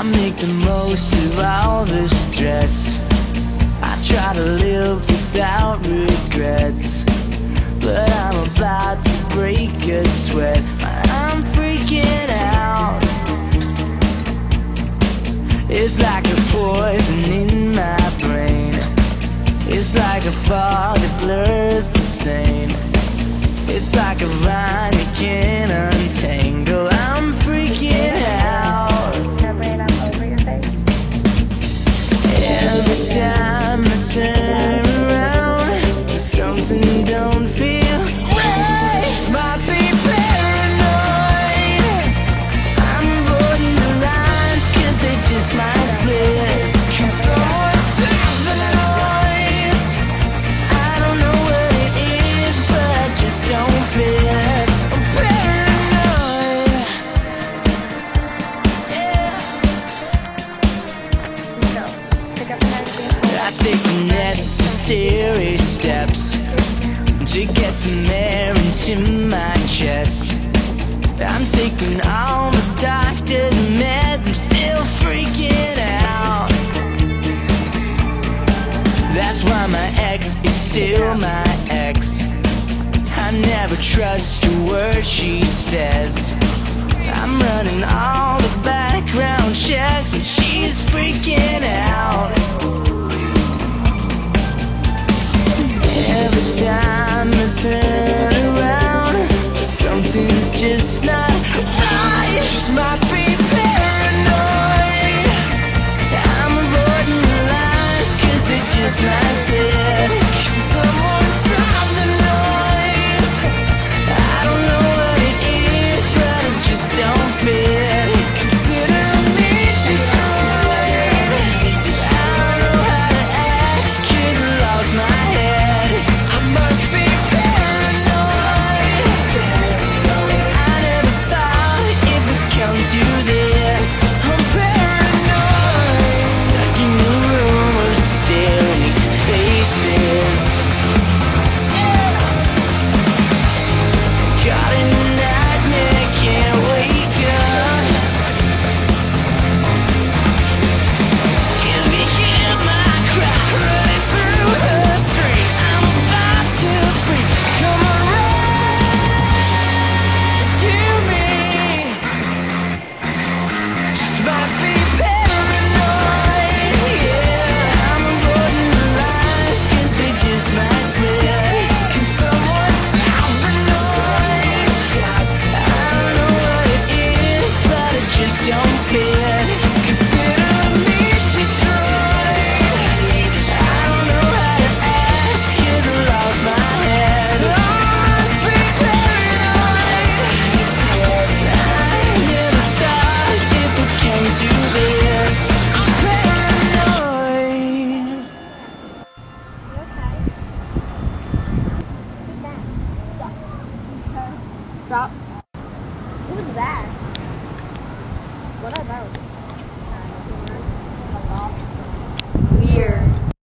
make the most of all the stress. I try to live without regrets, but I'm about to break a sweat. I'm freaking out. It's like a poison in my brain. It's like a fog that blurs the same. It's like a vine you can't untangle. I'm freaking out. Every time I turn around, something don't feel right. Might be paranoid. I'm avoiding the lines 'cause they just might split. Can someone stop the noise? I don't know what it is, but I just don't fit. I'm paranoid. I take the necessary steps to get some air into my chest. I'm taking all the doctor's meds, I'm still freaking out. That's why my ex is still my ex. I never trust a word she says. I'm running all the background checks and she's freaking out. Every time I turn around, something's just not right. Just might be paranoid. I'm avoiding the lines 'cause they just might split. Can someone stop the noise? I don't know what it is, but I just don't fit. Consider me destroyed. I don't know how to act 'cause I lost my head. I must be paranoid. I never thought it would come to this. I'm paranoid. Stuck in a room of staring faces. Caught in a nightmare, can't wake up. If you hear my cry running through the street, I'm about to freak. Come on, rescue me. Just might be paranoid. Yeah, I'm avoiding the lines 'cause they just might split. Can someone stop the noise? I don't know what it is, but it just don't fit. Consider me destroyed. I don't know how to act 'cause I lost my head. I must be paranoid. I never thought it would come to this. I'm paranoid. Stop.